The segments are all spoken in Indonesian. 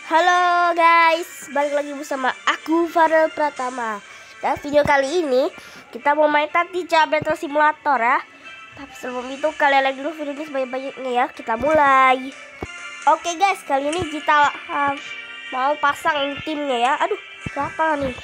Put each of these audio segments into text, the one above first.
Halo guys, balik lagi bersama aku Farel Pratama. Dan video kali ini kita mau main Ticha Battle Simulator ya. Tapi sebelum itu kalian like dulu video ini sebanyak-banyaknya ya. Kita mulai. Oke guys, kali ini kita mau pasang timnya ya. Aduh, siapa nih?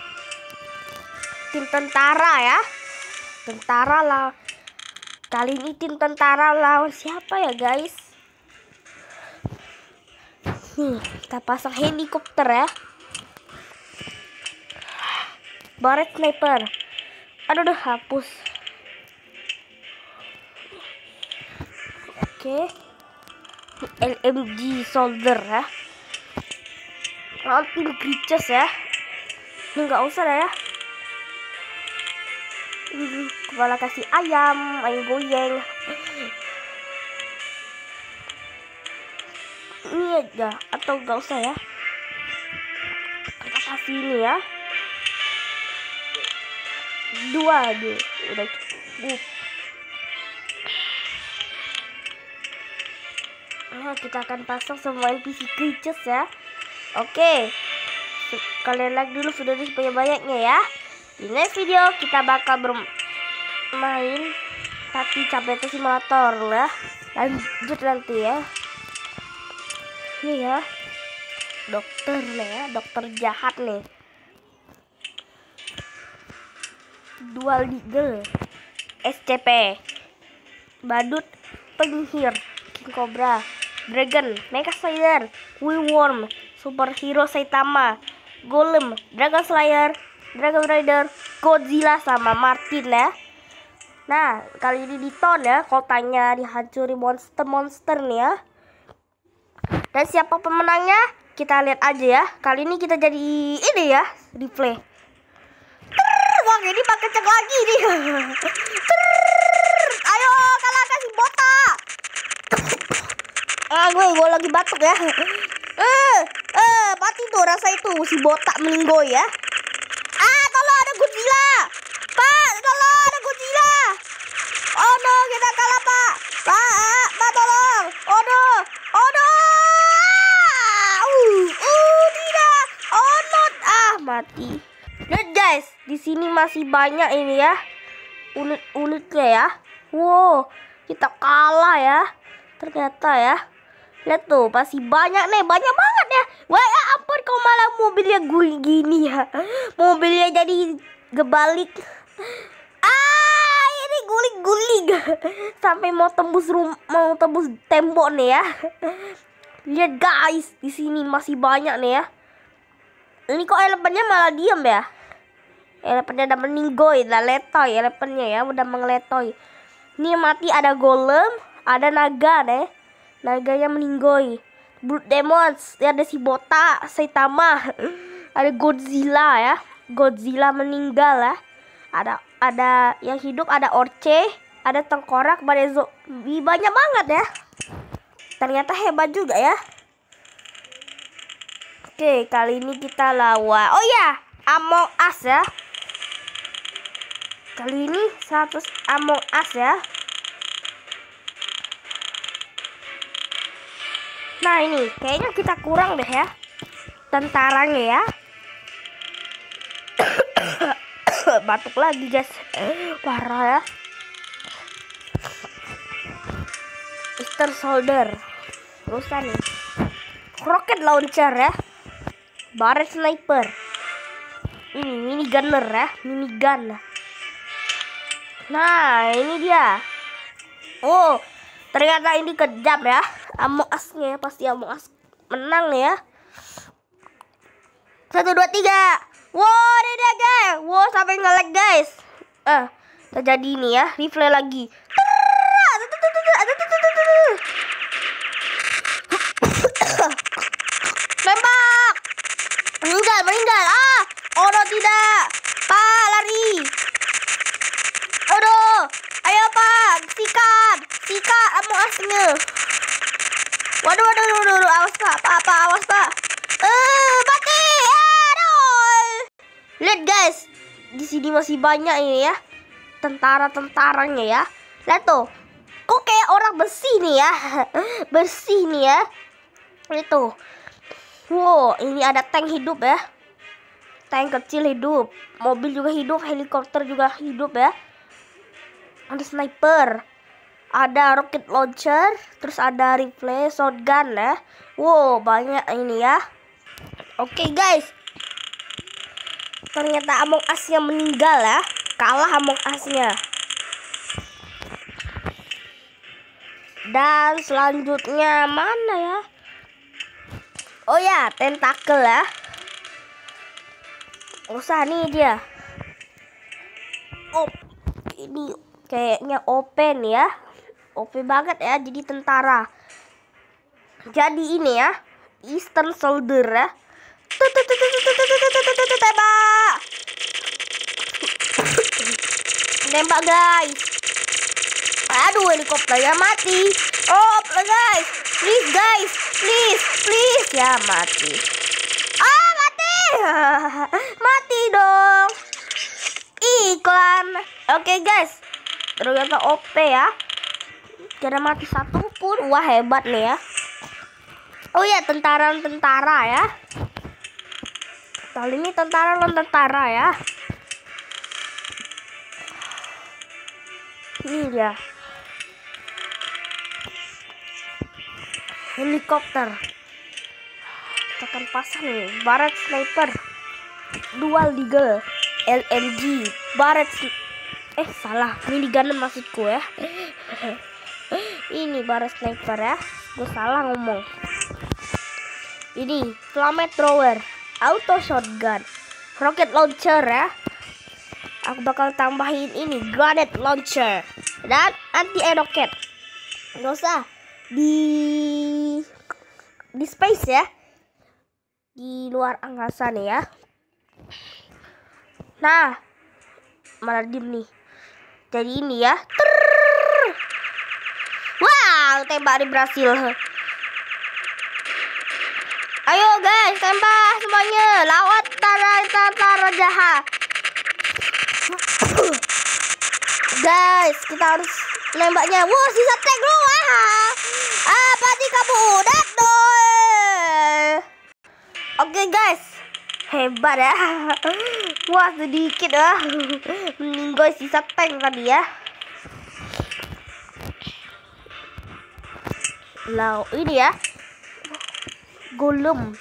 Tim tentara ya. Tentara lah. Kali ini tim tentara lawan siapa ya guys? Kita pasang helikopter ya. Baret sniper. Aduh, hapus. Oke. LMG soldier ya. Tim creatures ya. Ini nggak usah lah ya. Kepala kasih ayam goyang. Ini aja atau gak usah ya, kita kasih ini ya, dua aja udah cukup. Kita akan pasang semua NPC creatures ya. Oke, kalian like dulu video ini sebanyak-banyaknya ya. Di next video kita bakal bermain Ticha Battle Simulator ya. Lanjut nanti ya. Ini ya, dokter nih ya, dokter jahat nih. Dual Deagle, SCP, Badut, Penyihir, King Cobra, Dragon, Mecha Slayer, Worm, Superhero Saitama, Golem, Dragon Slayer, Dragon Rider, Godzilla sama Martin ya. Nah, kali ini di ton ya, kotanya dihancuri monster-monster nih ya. Dan siapa pemenangnya? Kita lihat aja ya. Kali ini kita jadi ini ya, replay. Wah, ini pakai cek lagi nih. Ayo, kalah kasih botak. Gue lagi batuk ya. Mati tuh rasa itu si botak meninggoy ya. Tolong ada Godzilla. Pak, tolong ada Godzilla. Oh no, kita kalah, Pak. Pak tolong. Oh no. Tidak. Oh not. Mati. Lihat guys, di sini masih banyak ini ya. Unit-unitnya ya. Wow, kita kalah ya. Ternyata ya. Lihat tuh, masih banyak nih, banyak banget ya. Wah, ya ampun, kok malah mobilnya gue gini ya. Mobilnya jadi kebalik. Ini guling-guling. Sampai mau tembus tembok nih ya. Lihat guys, di sini masih banyak nih ya. Ini kok elemennya malah diem ya? Elemennya udah meninggoy, udah letoy elemennya ya, udah mengeletoy. Ini mati, ada golem, ada naga deh. Naganya meninggoy. Blood Demons, ada si botak, Saitama. Ada Godzilla ya. Godzilla meninggal ya. Ada yang hidup, ada Orce, ada tengkorak, ada zombie, banyak banget ya. Ternyata hebat juga ya. Oke, kali ini kita lawan, oh ya, Among Us ya. Kali ini 100 Among Us ya. Nah ini, kayaknya kita kurang deh ya tentaranya ya. Batuk lagi guys, parah ya. Easter Soldier, terusan nih, rocket launcher ya, baret sniper, ini mini gunner ya, mini gun. Nah ini dia. Oh, ternyata ini kejam ya. Among Us-nya pasti Among Us menang ya. 1, 2, 3. Wow, ini dia guys. Wow, sampai nge-lag guys. Terjadi ini ya, replay lagi. Tembak. Meninggal. Oh no, tidak. Pak, lari. Aduh. Ayo Pak, sikat Among Us-nya. Waduh, awas Pak, awas Pak. Mati. Aduh. Lihat guys, di sini masih banyak ini ya, tentara-tentaranya ya. Lihat tuh, kok kayak orang besi nih ya. Bersih nih ya. Itu Wow, ini ada tank hidup ya. Tank kecil hidup, mobil juga hidup, helikopter juga hidup ya. Ada sniper, ada rocket launcher, terus ada rifle, shotgun ya. Wow, banyak ini ya. Oke guys, ternyata Among Us-nya meninggal ya. Kalah Among Us-nya. Dan selanjutnya mana ya? Oh ya, tentakel ya. Usah nih dia. Oh, ini kayaknya open ya. OP banget ya, jadi tentara. Jadi ini ya, Eastern Soldier ya. Tembak. Tembak guys. Aduh, helikopternya mati. Oh guys, please guys, please ya, mati. Mati. Mati dong. Iklan. Oke guys, ternyata OP ya. Tidak mati satu pun. Wah, hebat nih ya. Oh ya, tentara ya. Kali ini tentara ya. Ini dia. Helikopter. Kita akan pasang nih. Baret sniper. Dual deagle. LMG. Baret. Salah. Minigun maksudku ya. Ini baret sniper ya. Gue salah ngomong. Ini flamethrower. Auto shotgun. Rocket launcher ya. Aku bakal tambahin ini grenade launcher dan anti rocket. Nggak usah di space ya, di luar angkasa nih ya. Nah, malah diem nih. Jadi ini ya. Wow, tembak berhasil. Ayo guys, tembak semuanya. Lawan tentara jahat. Guys, kita harus nembaknya. Wow, sisa tank lu. Pasti kamu udah dong. Oke guys, hebat ya. Wah, sedikit ya. Meninggal sisa tank tadi ya. Lalu ini ya, golem,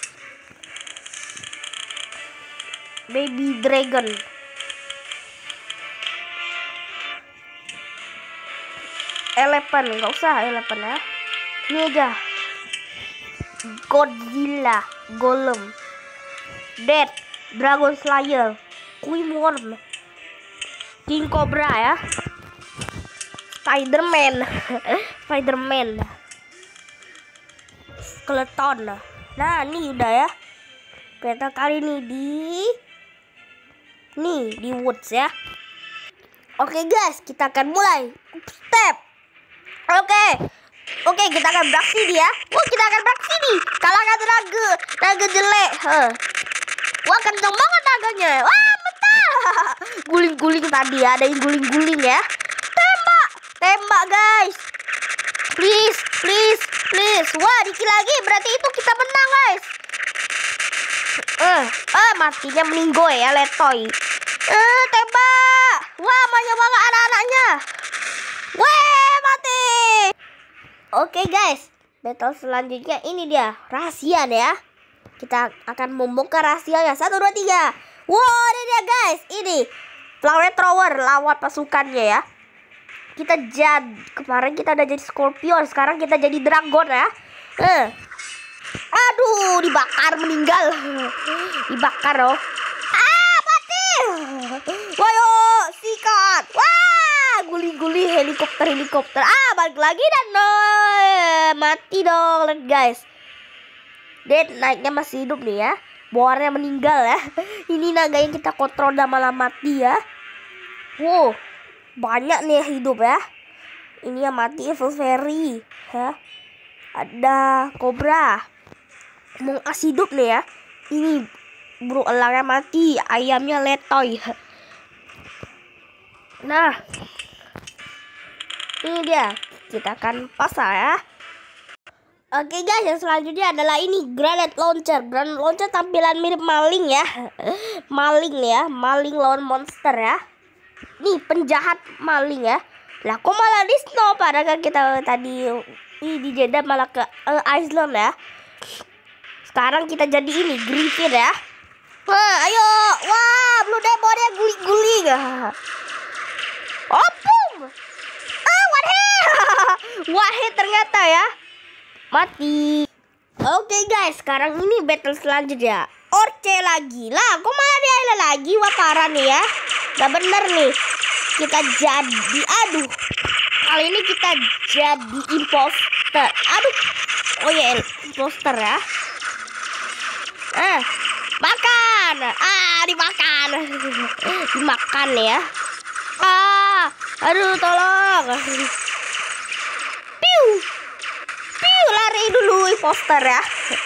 baby dragon. Elephant, nggak usah elephant ya. Ini aja. Godzilla, Golem, Dead, Dragon Slayer, Queen Worm, King Cobra ya. Spiderman, Spiderman, Skeleton. Nah, ini udah ya. Kita kali ini di woods ya. Oke guys, kita akan mulai step. Oke, kita akan beraksi dia. Wah, kita akan beraksi nih. Kalahkan naga jelek. Wah, kenceng banget naganya. Wah, betul. Guling-guling tadi ya, ada yang guling-guling ya. Tembak guys. Please. Wah, dikit lagi, berarti itu kita menang guys. Matinya meninggoy ya, letoy. Tembak. Wah, banyak banget anak-anaknya. Weh, mati. Oke guys, battle selanjutnya ini dia, rahasia ya. Kita akan membongkar rahasianya. 1, 2, 3. Wow, ini dia guys. Ini flamethrower lawan pasukannya ya. Kemarin kita udah jadi Scorpion, sekarang kita jadi Dragon ya. Aduh, dibakar, meninggal. Dibakar loh. Mati. Wayo, sikat. Wah, guli-guli helikopter. Balik lagi dan mati dong guys. Dead, naiknya masih hidup nih ya. Boarnya meninggal ya. Ini naga yang kita kontrol udah malah mati ya. Wow, banyak nih yang hidup ya. Ini yang mati Evil Fairy ya. Ada Cobra. Among Us hidup nih ya. Ini burung elangnya mati, ayamnya letoy. Nah, ini dia. Kita akan pasang ya. Oke guys, yang selanjutnya adalah ini granat launcher. Granat launcher tampilan mirip maling ya. Maling ya, maling lawan monster ya. Nih penjahat maling ya. Lah kok malah di snow, padahal kita tadi di Jeddah malah ke Iceland ya. Sekarang kita jadi ini Griffin ya. Wah, ayo. Wah, Blue Demonnya guling-guling. Opung. One hit. One hit ternyata ya. Mati. Oke guys, sekarang ini battle selanjutnya. Orce lagi. Lah, kok malah dia lagi? Wah, parah nih ya. Gak bener nih. Kita jadi, aduh. Kali ini kita jadi imposter. Aduh. Oh ya, imposter ya. Makan. Dimakan. Dimakan ya. Aduh, tolong. Piu. Lari dulu imposter ya.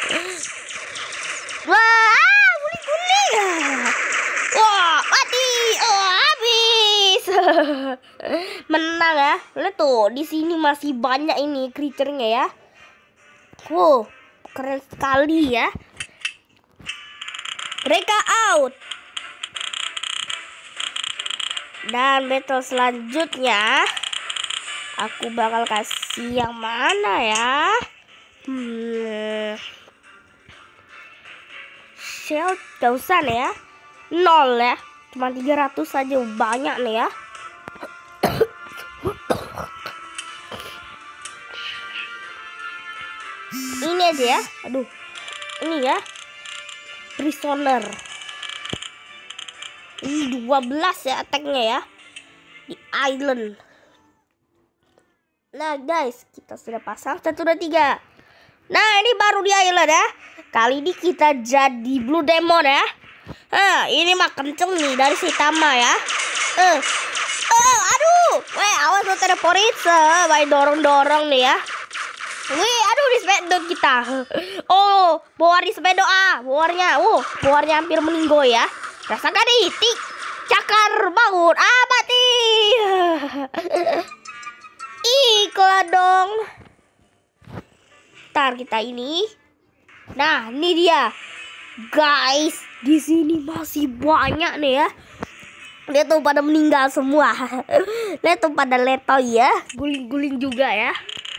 Wah, guling-guling. Wah, mati. Habis. Menang ya. Lihat tuh, di sini masih banyak ini creature-nya ya. Wow, keren sekali ya. Mereka out. Dan battle selanjutnya aku bakal kasih yang mana ya? Shield gak usah nih ya. 0 ya. Cuma 300 saja, banyak nih ya. Ini aja ya. Aduh. Ini ya. Prisoner. Ini 12 ya attack-nya ya. Di island. Nah guys, kita sudah pasang 1, 2, 3. Nah ini baru di island ya. Kali ini kita jadi Blue Demon ya. Ini mah kenceng nih dari si Tama ya. Aduh. Weh, awas lo teleporit. Baik dorong-dorong nih ya. Wih, aduh di spedot kita. Oh, boar di spedot boarnya. Boarnya hampir meninggal ya. Rasakan itik. Cakar bangun. Mati. Iklan dong. Ntar kita ini. Nah, ini dia. Guys, di sini masih banyak nih ya. Lihat tuh pada meninggal semua. Lihat tuh pada letoy ya. Guling-guling juga ya.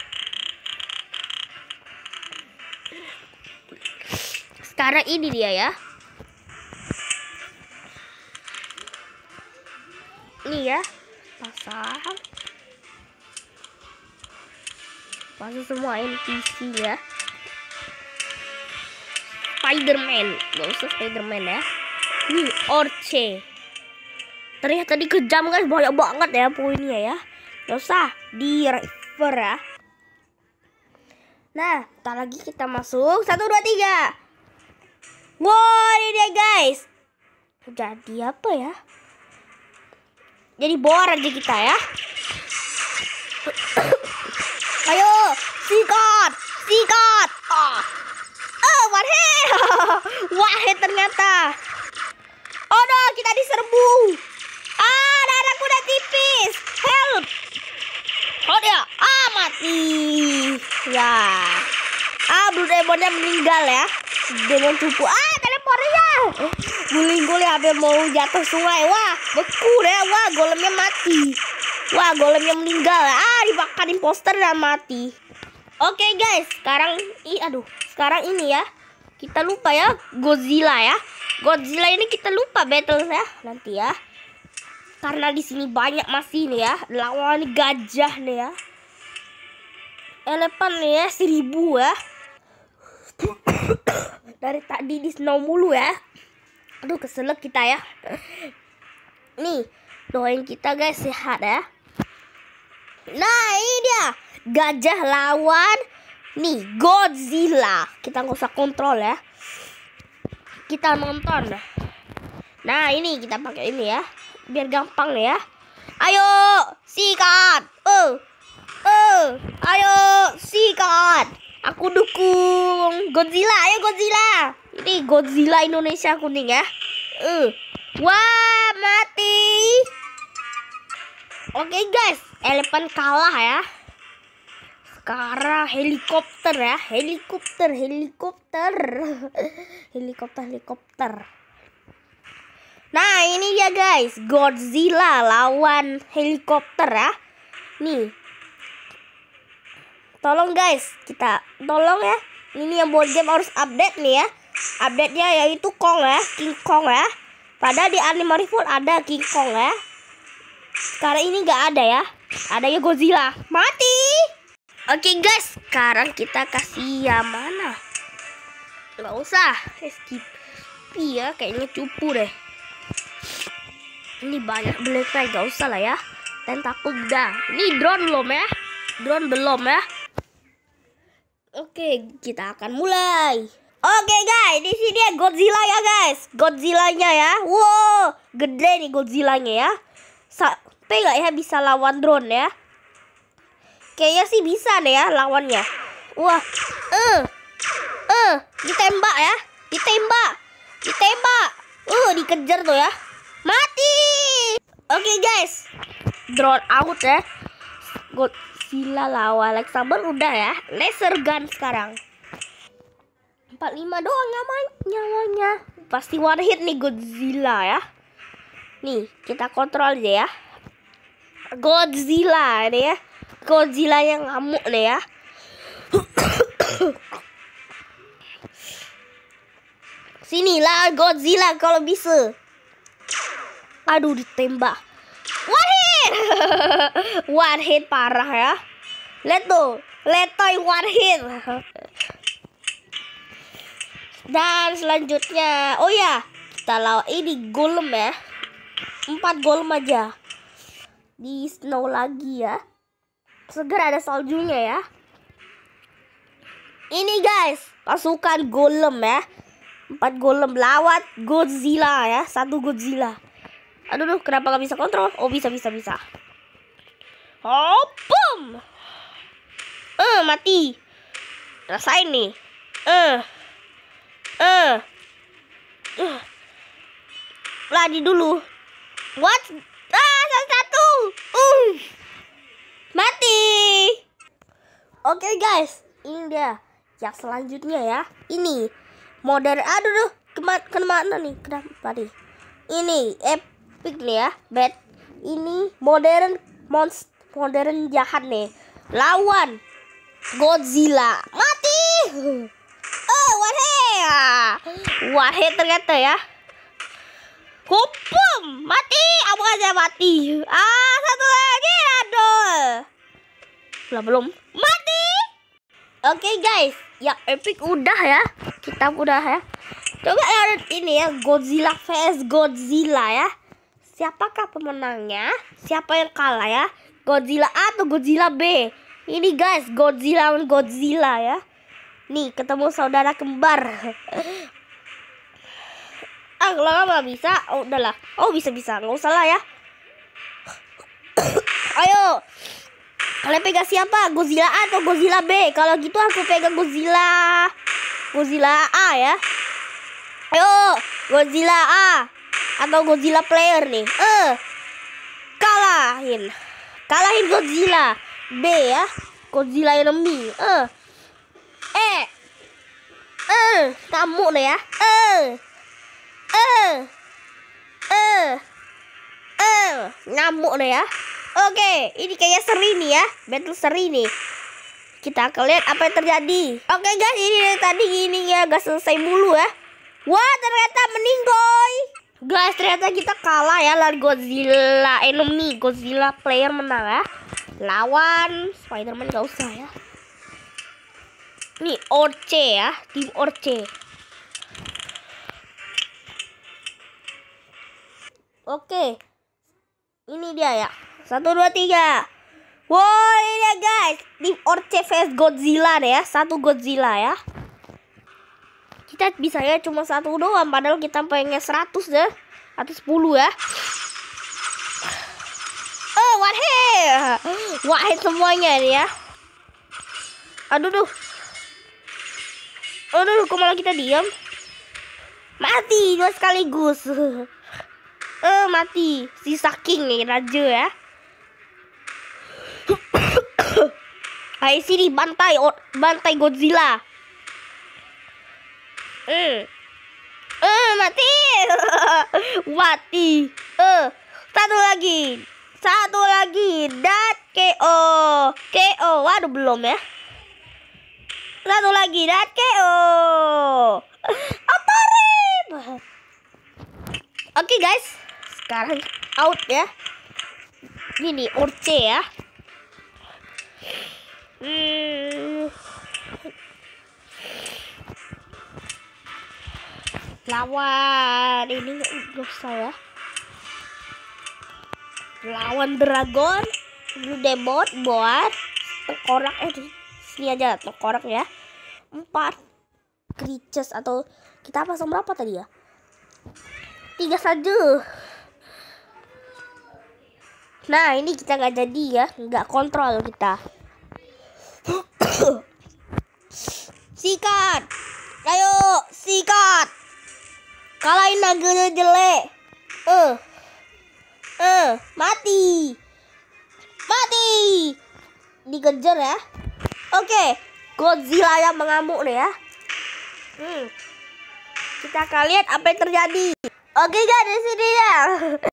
Sekarang ini dia ya. Ini ya. Pasang semua NPC ya. Spiderman, gak usah Spiderman ya. Ini Orce. Ternyata dikejam guys, banyak banget ya poinnya ya. Gak usah di river ya. Nah, ntar lagi kita masuk 1, 2, 3. Wow, ini dia guys. Jadi apa ya? Jadi boar aja kita ya. Ayo, sikat. One hit. Wahid ternyata. Oh no, kita diserbu. Darahku udah tipis. Help. Oh dia, mati. Ya. Blue Demonnya meninggal ya. Demon cupu. Teleportnya. Guling-guling hampir mau jatuh sungai. Wah, beku deh. Wah, golemnya mati. Wah, golemnya meninggal. Dimakan imposter dan mati. Oke guys, sekarang ini ya. Kita lupa ya Godzilla ya. Godzilla ini kita lupa battle ya nanti ya. Karena di sini banyak masih nih ya. Lawan gajah nih ya. Elephant nih ya 1000 ya. Dari tadi di snow mulu ya. Aduh keselak kita ya. Nih, doain kita guys sehat ya. Nah ini dia. Gajah lawan nih Godzilla. Kita nggak usah kontrol ya. Kita nonton. Nah ini kita pakai ini ya. Biar gampang nih ya. Ayo sikat. Ayo sikat. Aku dukung Godzilla. Ayo Godzilla. Ini Godzilla Indonesia kuning ya. Wah mati. Oke guys, elephant kalah ya. sekarang helikopter ya. Helikopter. Nah, ini dia guys. Godzilla lawan helikopter ya. Nih. Tolong guys, tolong ya. Ini yang board game harus update nih ya. Update-nya yaitu Kong ya, King Kong ya. Padahal di Animal Revolt ada King Kong ya. Sekarang ini nggak ada ya. Adanya Godzilla. Mati. Oke guys, sekarang kita kasih yang mana? Nggak usah. Skip. Iya, kayaknya cupu deh. Ini banyak black flag, nggak usah lah ya. Tentakel udah. Ini drone belum ya? Drone belum ya? Oke, kita akan mulai. Oke guys, di sini ya Godzilla ya guys. Godzillanya ya. Wow, gede nih Godzillanya ya. Sampai nggak ya bisa lawan drone ya? Kayaknya sih bisa nih ya lawannya. Wah, ditembak ya, ditembak. Dikejar tuh ya. Mati. Oke guys, drone out ya. Godzilla lawan Alexander udah ya. Laser gun sekarang. 45 doang nyawanya. Pasti one hit nih Godzilla ya. Nih, kita kontrol aja ya. Godzilla ini ya. Godzilla yang ngamuk nih ya. Sinilah Godzilla kalau bisa. Aduh, ditembak. One hit. One hit parah ya. Letoy one hit. Dan selanjutnya, oh ya, kita lawan ini golem ya. 4 golem aja. Di snow lagi ya. Segera ada saljunya ya. Ini guys, pasukan golem ya. 4 golem lawan Godzilla ya. 1 Godzilla. Aduh, kenapa gak bisa kontrol? Oh, bisa. Oh, boom. Mati. Rasain nih. Lari dulu. What? Satu. Mati. Oke guys, ini dia yang selanjutnya ya. Ini modern. Aduh, kemana nih? Kenapa nih? Ini epic nih ya. Bad. Ini modern modern jahat nih. Lawan Godzilla. Mati. One hit ternyata ya. Hukum. Mati. Apa aja mati. Satu lagi. Aduh. Belum. Mati. Oke guys. Ya epic udah ya. Kita udah ya. Coba lihat ini ya. Godzilla vs Godzilla ya. Siapakah pemenangnya? Siapa yang kalah ya? Godzilla A atau Godzilla B? Ini guys. Godzilla lawan Godzilla ya. Nih, ketemu saudara kembar. Kalau nggak bisa, oh udahlah. Oh bisa, nggak usah lah ya. Ayo, kalian pegang siapa? Godzilla A atau Godzilla B? Kalau gitu aku pegang Godzilla A ya. Ayo, Godzilla A atau Godzilla player nih. Kalahin Godzilla B ya. Godzilla enemy. Kamu nih ya. Ngamuk nih ya. Oke, ini kayaknya seri nih ya. Battle seri nih. Kita akan lihat apa yang terjadi. Oke guys, ini dari tadi ini ya gak selesai mulu ya. Wah, ternyata meninggoy. Guys, ternyata kita kalah ya lawan Godzilla enemy. Godzilla player menang ya. Lawan Spider-Man gak usah ya. Nih Orce ya, tim Orce. Oke, ini dia ya. 1, 2, 3. Wow, ini dia guys. Tim Orce vs Godzilla deh ya. 1 Godzilla ya. Kita bisa ya cuma 1 doang. Padahal kita pengen 100 deh. Atau 10 ya. One hit semuanya nih ya. Aduh, kok malah kita diam? Mati 2 sekaligus. Mati. Si saking nih raja ya. Ayo sini bantai, bantai Godzilla. Mati. Mati. Satu lagi. Dat KO. KO. Waduh belum ya. Satu lagi. Dat KO. Otorip. Oke guys. Sekarang out ya. Ini Orce ya. Lawan ini nggak usah ya. Lawan Dragon, Blue Demon buat tengkorak sini aja tengkorak ya. 4 creatures atau kita pasang berapa tadi ya? 3 saja. Nah ini kita nggak jadi ya, nggak kontrol kita. Sikat, ayo sikat. Kalahin naganya jelek. Mati. Dikejar ya. Oke, Godzilla yang mengamuk nih ya. Kita akan lihat apa yang terjadi. Oke guys, di sini ya.